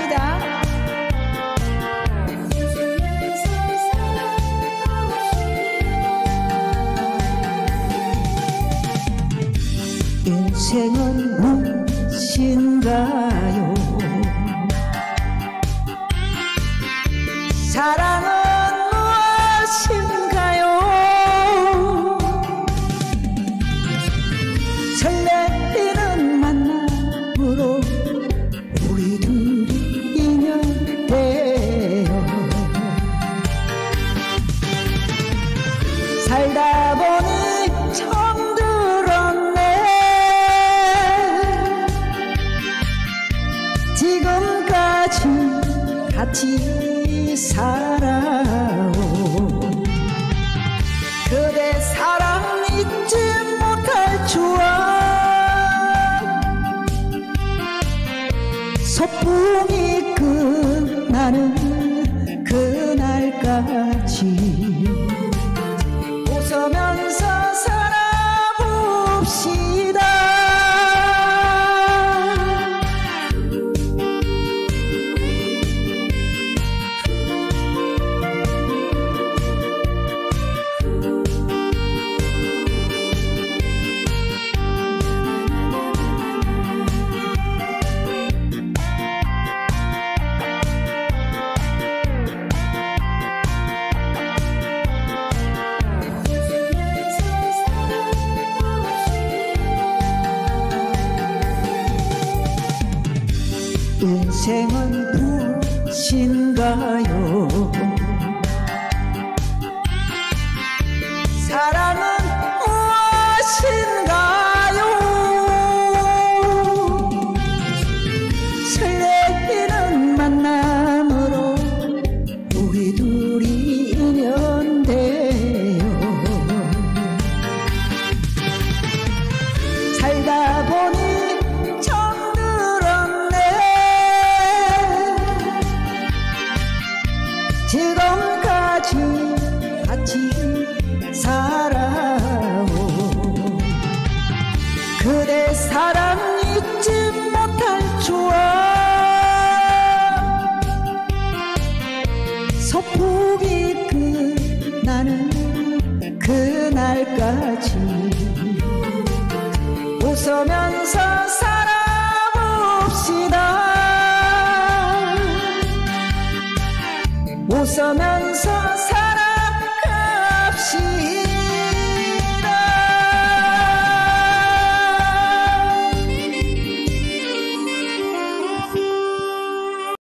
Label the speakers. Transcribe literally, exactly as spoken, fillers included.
Speaker 1: 감사합니다. 인생은 무엇인가요? 사랑은 무엇인가요? 설레이는 만남으로 우리 둘이 인연돼요. 살다 보니 처음 들었네. 지금까지 같이 살아온 그대 사랑 잊지 못할 추억, 소풍이 끝나는 그날까지 웃으면서 살아봅시다. 인생은 무엇인가요? 사랑은 무엇인가요? 설레이는 만남으로 우리 둘이 인연돼요. 살다 보니 지금까지 같이 살아온 그대 사랑 잊지 못할 추억, 소풍이 끝나는 그날까지 웃으면서 살아봅시다. 웃으면서